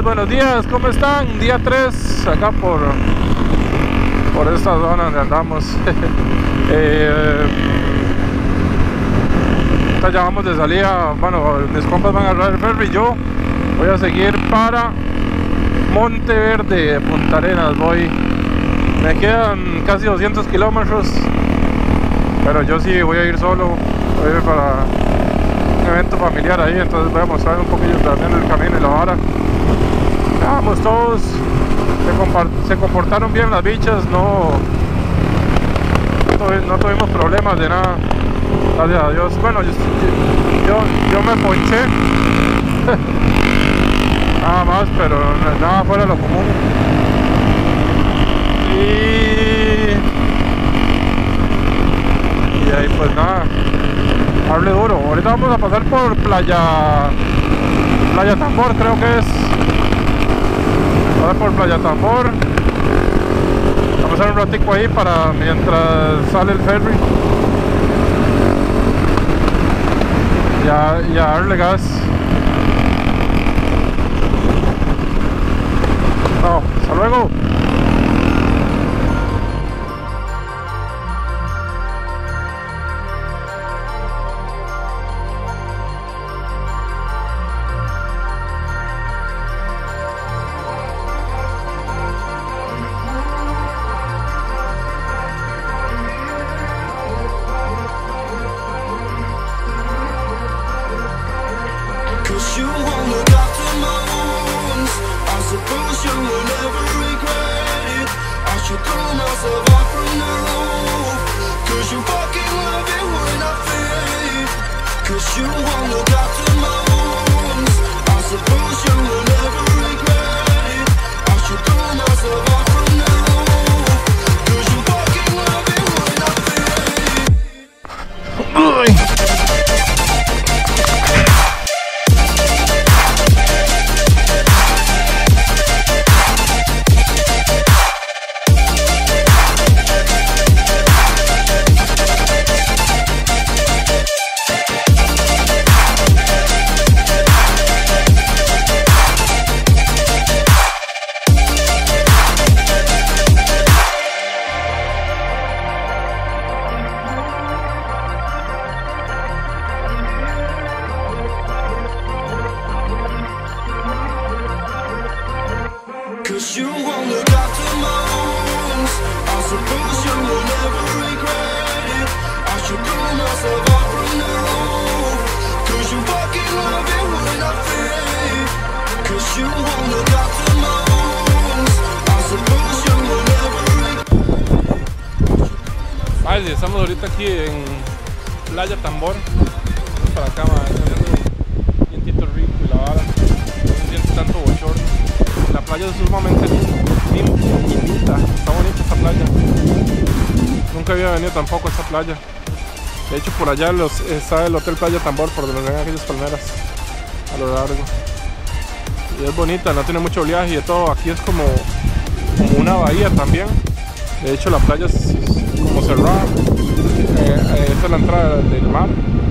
buenos días, ¿cómo están? Día 3, acá por esta zona donde andamos. Ya vamos de salida. Bueno, mis compas van a agarrar el ferry. Yo voy a seguir para Monteverde, Punta Arenas. Me quedan casi 200 kilómetros, pero yo sí voy a ir solo. Voy a ir para un evento familiar ahí, entonces voy a mostrar un poquillo también el camino y la vara. Vamos, todos se comportaron bien las bichas, no tuvimos problemas de nada, gracias a Dios. Bueno, yo me ponché nada más, pero nada fuera de lo común. Y ahí pues nada, hable duro. Ahorita vamos a pasar por Playa Tambor, creo que es. Vamos a por Playa Tambor. Vamos a hacer un ratico ahí para mientras sale el ferry. Y a darle gas. No, hasta luego. Estamos ahorita aquí en Playa Tambor. Vamos para acá, un vientito rico y la vara. No se siente tanto bochorno. La playa es sumamente linda. Está bonita esta playa. Nunca había venido tampoco a esta playa. De hecho, por allá está el Hotel Playa Tambor, por donde ven aquellas palmeras a lo largo. Y es bonita, no tiene mucho oleaje y de todo. Aquí es como una bahía también. De hecho, la playa es como cerrada. Esta es la entrada del mar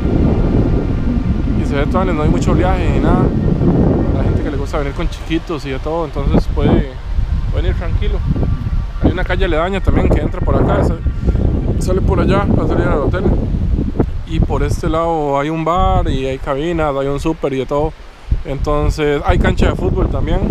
y se ve todo, no hay mucho oleaje ni nada. La gente que le gusta venir con chiquitos y de todo, entonces pueden ir tranquilo. Hay una calle aledaña también que entra por acá, sale por allá para salir al hotel, y por este lado hay un bar y hay cabinas, hay un súper y de todo. Entonces hay cancha de fútbol también.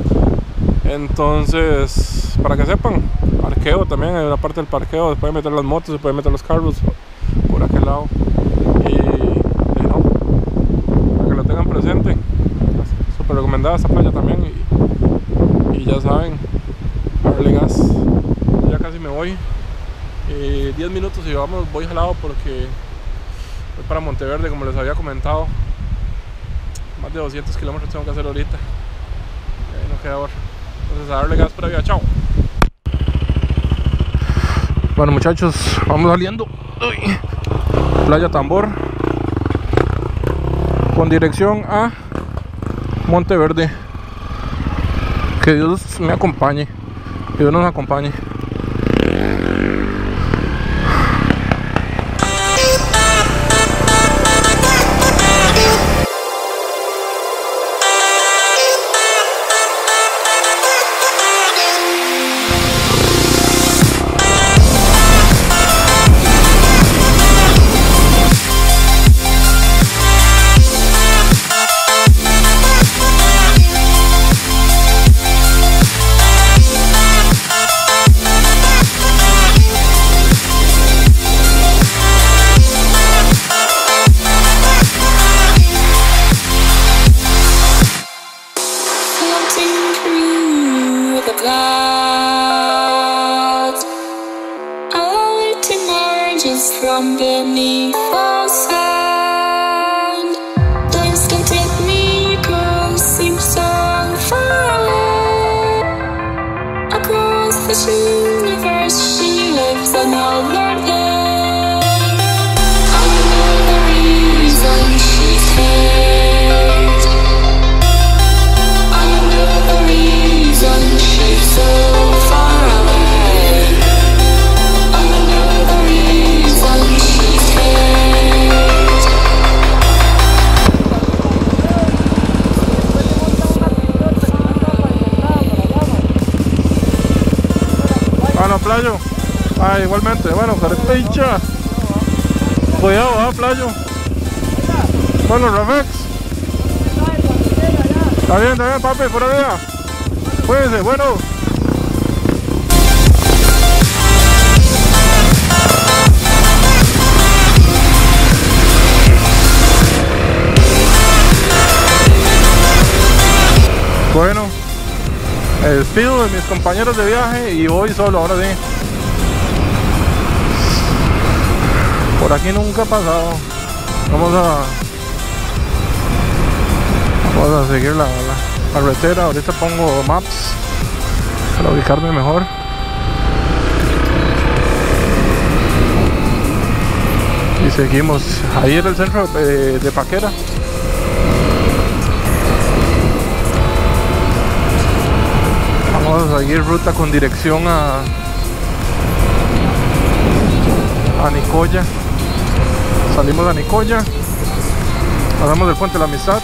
Entonces, para que sepan, parqueo también, hay una parte del parqueo, se pueden meter las motos, se pueden meter los carros por aquel lado. Y no, para que lo tengan presente, súper recomendada esta playa también. Y ya saben, darle gas. Ya casi me voy, 10 minutos y voy jalado porque voy para Monteverde, como les había comentado. Más de 200 kilómetros tengo que hacer ahorita, y ahí no queda otra. Entonces a darle gas para allá, chao. Bueno, muchachos, vamos saliendo. Uy. Playa Tambor con dirección a Monteverde. Que Dios me acompañe, que Dios nos acompañe. clouds. A light emerges from beneath the sand. The instant it miracles seem so far away. Across this universe she lives another day. I know the reason she stays. I know the reason she's so far away. I know the reason she stays. Bueno, Playo. Ah, igualmente. Bueno, carepicha. Cuidado, Playo. Bueno, Rafex. Está bien, papi, por allá. Cuídense, bueno. Bueno, me despido de mis compañeros de viaje y voy solo, ahora sí. Por aquí nunca ha pasado. Vamos a seguir la carretera. Ahorita pongo maps para ubicarme mejor. Y seguimos. Ahí era el centro de Paquera. Vamos a seguir ruta con dirección a Nicoya. Salimos a Nicoya, pasamos del puente de la Amistad.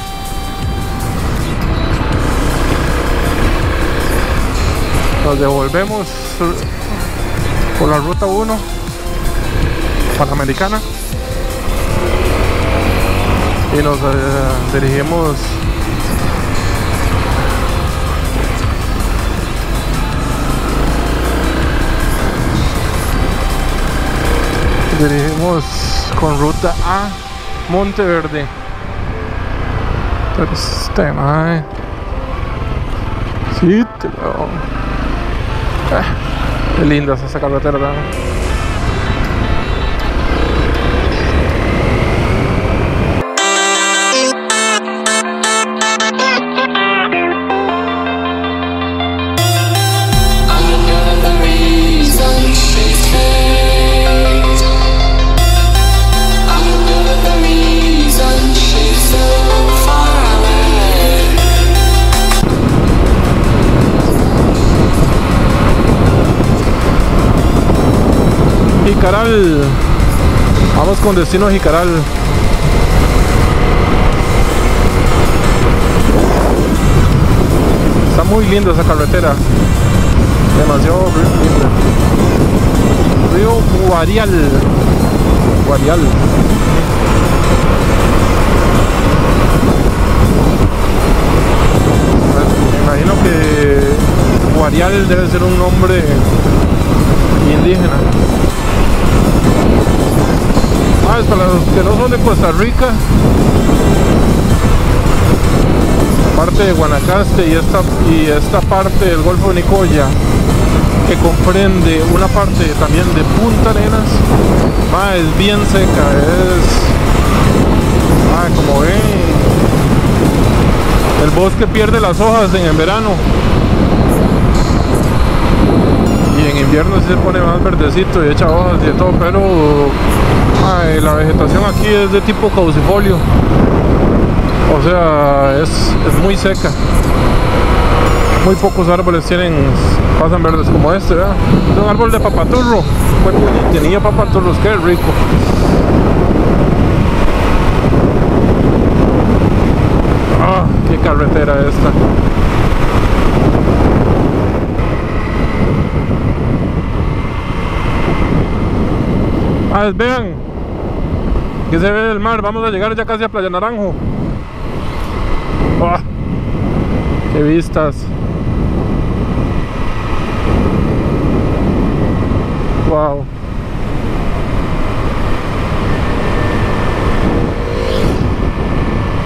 Nos devolvemos por la ruta 1 Panamericana y nos dirigimos con ruta a Monteverde. Pero este mae, sí, qué linda es esa carretera, ¿verdad? Jicaral, vamos con destino a Jicaral. Está muy linda esa carretera, demasiado linda. Río Guarial. Me imagino que Guarial debe ser un nombre indígena. Para los que no son de Costa Rica, parte de Guanacaste y esta parte del Golfo de Nicoya, que comprende una parte también de Punta Arenas, es bien seca, como ven, el bosque pierde las hojas en verano y en invierno sí se pone más verdecito y echa hojas y de todo, pero la vegetación aquí es de tipo caducifolio, o sea, es muy seca. Muy pocos árboles pasan verdes como este, ¿verdad? Es un árbol de papaturro, tenía papaturros, qué rico. Qué carretera esta. Vean que se ve el mar. Vamos a llegar ya casi a Playa Naranjo. Qué vistas. Wow.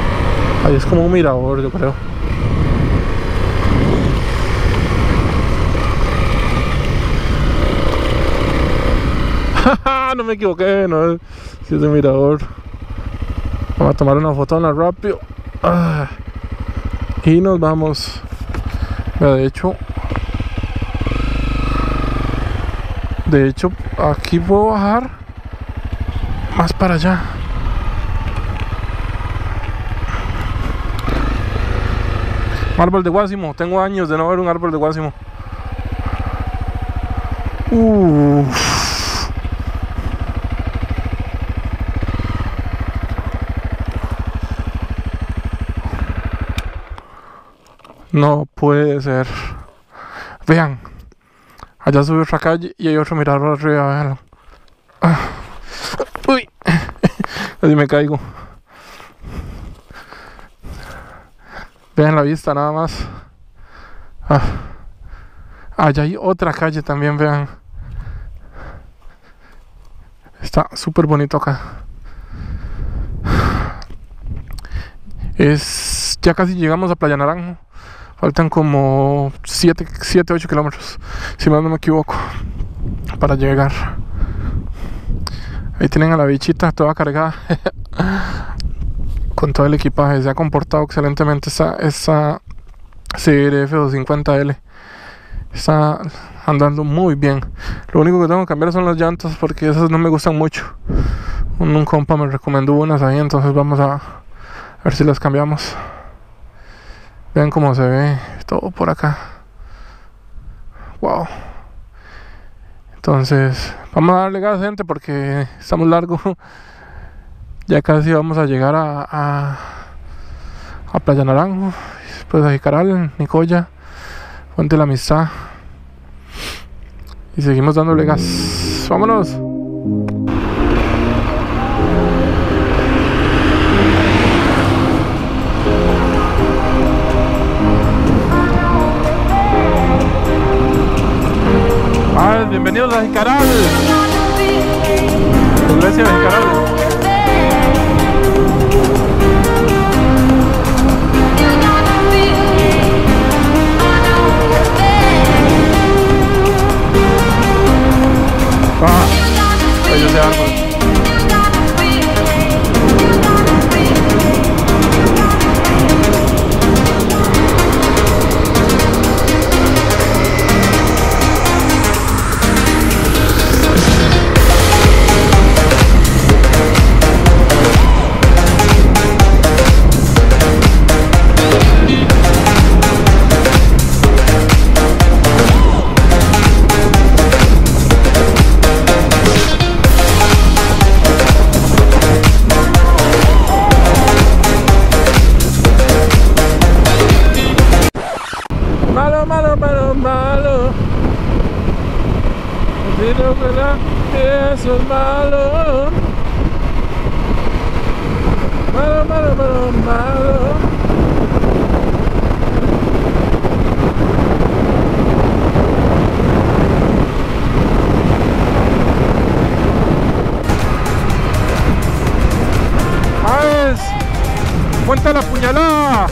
Ahí es como un mirador, yo creo. No me equivoqué, no. Si es de mirador. Vamos a tomar una fotona rápido. Y nos vamos. De hecho, aquí puedo bajar más para allá. Árbol de guásimo. Tengo años de no ver un árbol de guásimo. No puede ser. Vean. Allá sube otra calle y hay otro mirador arriba, véanlo. Uy. Casi me caigo. Vean la vista nada más. Allá hay otra calle también, vean. Está súper bonito acá. Ya casi llegamos a Playa Naranjo. Faltan como 7-8 kilómetros, si más no me equivoco, para llegar. Ahí tienen a la bichita toda cargada con todo el equipaje. Se ha comportado excelentemente esa CRF 250L. Está andando muy bien. Lo único que tengo que cambiar son las llantas, porque esas no me gustan mucho. Un compa me recomendó unas ahí, entonces vamos a ver si las cambiamos. Vean cómo se ve todo por acá. Wow. Entonces, vamos a darle gas, gente, porque estamos largos. Ya casi vamos a llegar a Playa Naranjo, después a Jicaral, Nicoya, Fuente de la Amistad. Y seguimos dándole gas. ¡Vámonos! Bienvenidos a Jicaral, iglesia de Jicaral. Ellos de árbol. Malo. Pero verdad que eso es malo. Malo. ¡Ay! ¡Cuenta la puñalada!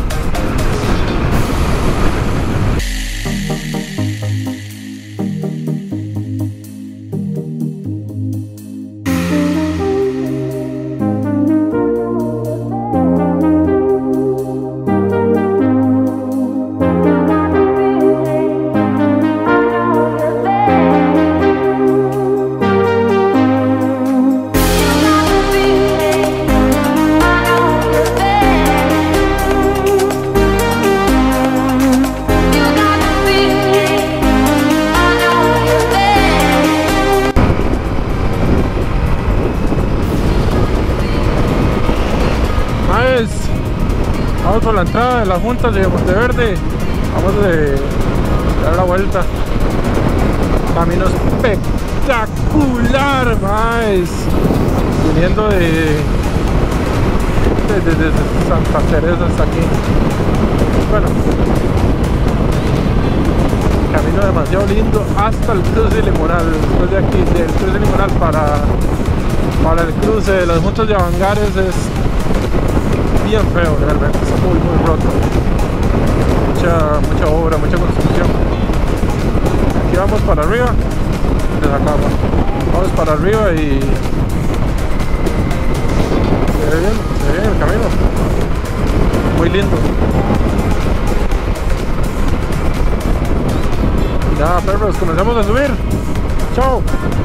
Vamos por la entrada de las juntas de Monteverde. Vamos de dar la vuelta. Camino espectacular, más viniendo de Santa Teresa hasta aquí. Bueno, camino demasiado lindo hasta el cruce limonal. Después de aquí, del cruce limonal para el cruce de las juntas de Avangares es bien feo, realmente, está muy roto. Mucha obra, mucha construcción. Aquí vamos para arriba. Les acá, ¿no? Vamos para arriba y se ve bien el camino, muy lindo. Ya, perros, comenzamos a subir. Chao.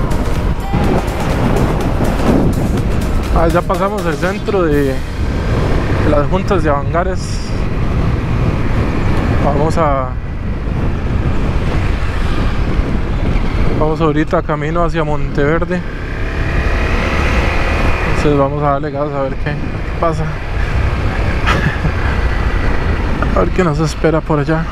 Ya pasamos el centro de las juntas de Avangares. Vamos ahorita camino hacia Monteverde. Entonces vamos a darle gas a ver qué pasa. A ver qué nos espera por allá.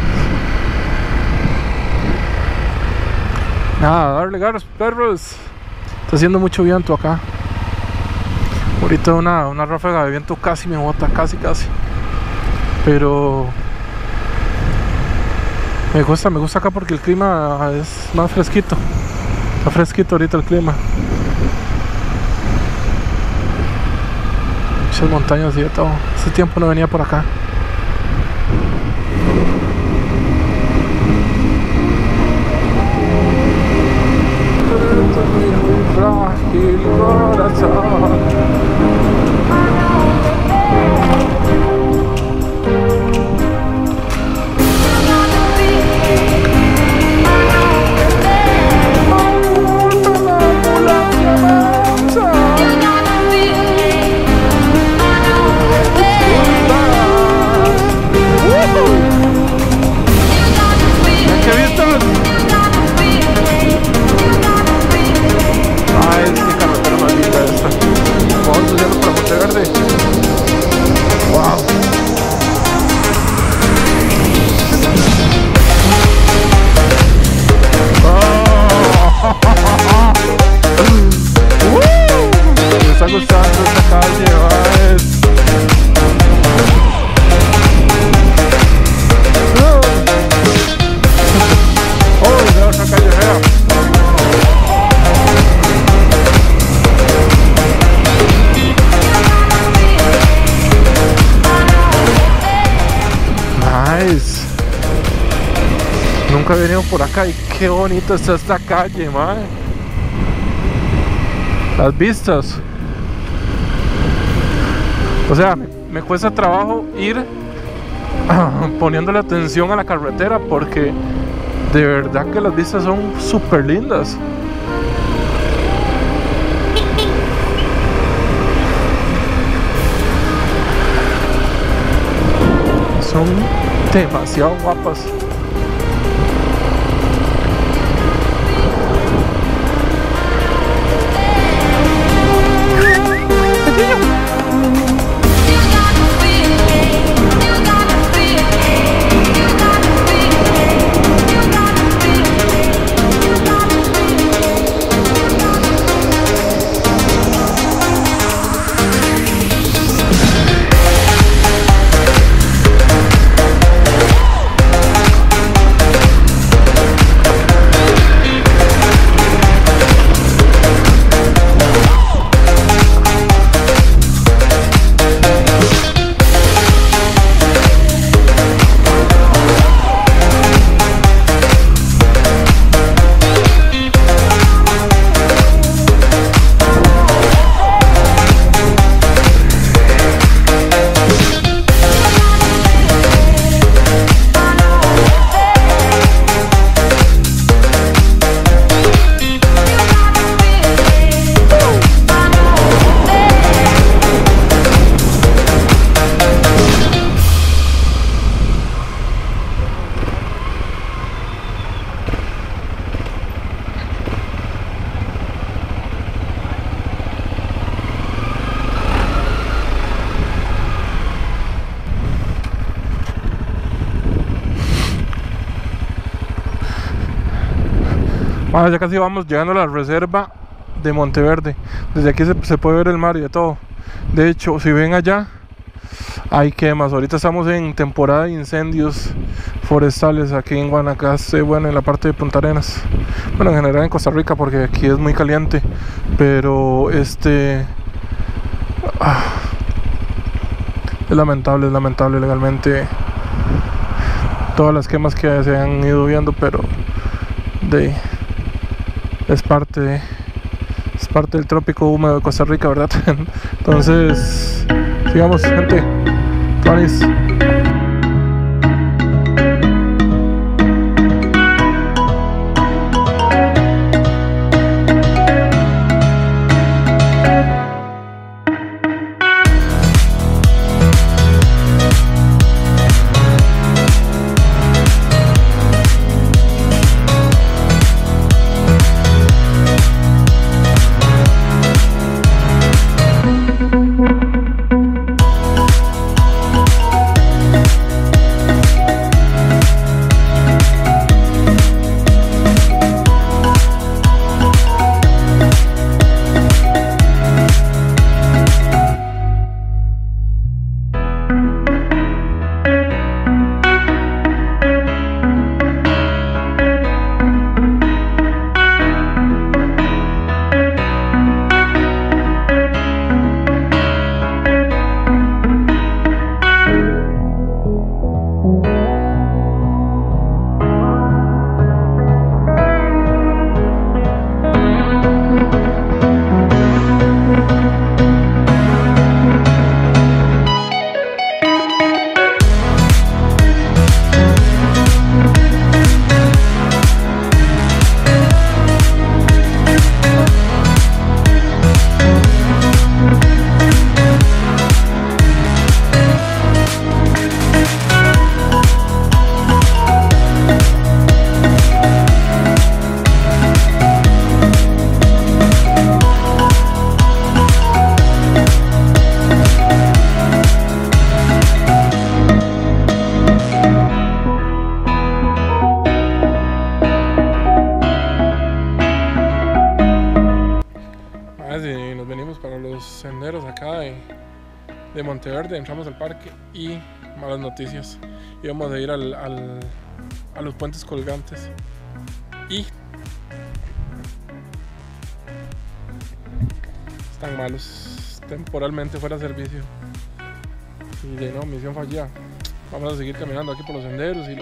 Nada, darle gas, perros. Está haciendo mucho viento acá. Ahorita una ráfaga de viento casi me bota, casi. Pero me gusta acá porque el clima es más fresquito. Está fresquito ahorita el clima. Muchas montañas y de todo. Hace tiempo no venía por acá. Frágil corazón. Nunca he venido por acá y qué bonito está esta calle, madre. Las vistas. O sea, me cuesta trabajo ir poniéndole atención a la carretera porque de verdad que las vistas son súper lindas. Son demasiado guapas. Ya casi vamos llegando a la reserva de Monteverde. Desde aquí se puede ver el mar y de todo. De hecho, si ven allá, hay quemas. Ahorita estamos en temporada de incendios forestales aquí en Guanacaste, bueno, en la parte de Punta Arenas. Bueno, en general en Costa Rica, porque aquí es muy caliente. Pero es lamentable legalmente todas las quemas que se han ido viendo, pero es parte del trópico húmedo de Costa Rica, ¿verdad? Entonces, sigamos, gente. Tuanis. Y nos venimos para los senderos acá de Monteverde. Entramos al parque y malas noticias, íbamos a ir a los puentes colgantes y están malos, temporalmente fuera de servicio. Y de no, misión fallida. Vamos a seguir caminando aquí por los senderos y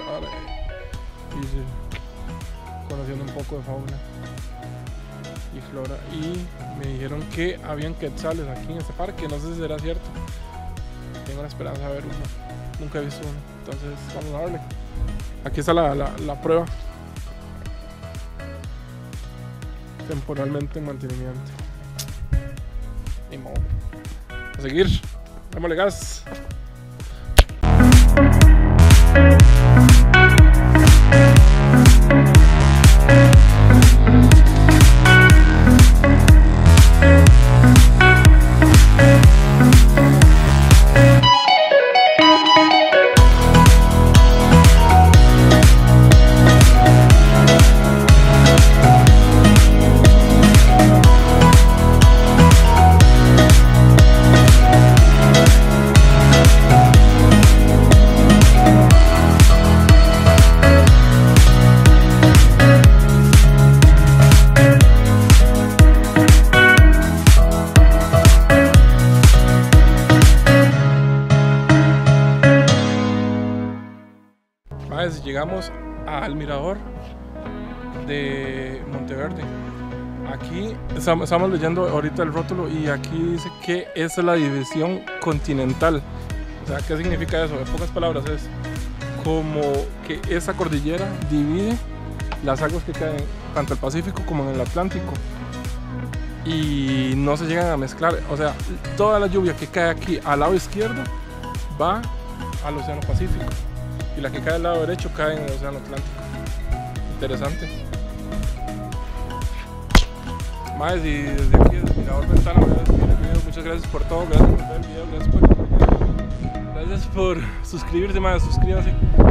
conociendo un poco de fauna y flora. Y me dijeron que habían quetzales aquí en este parque, no sé si será cierto. Tengo la esperanza de ver uno, nunca he visto uno, entonces vamos a darle. Aquí está la prueba. Temporalmente en mantenimiento. Ni modo. A seguir, démosle gas. Llegamos al mirador de Monteverde. Aquí estamos leyendo ahorita el rótulo y aquí dice que es la división continental. O sea, ¿qué significa eso? En pocas palabras es como que esa cordillera divide las aguas que caen tanto en el Pacífico como en el Atlántico y no se llegan a mezclar. O sea, toda la lluvia que cae aquí al lado izquierdo va al Océano Pacífico y la que cae al lado derecho cae en el Océano Atlántico. Interesante. Más y desde aquí, desde el mirador Ventana, voy a despedir el video. Muchas gracias por todo, gracias por ver el video, gracias por suscribirse, más suscríbanse.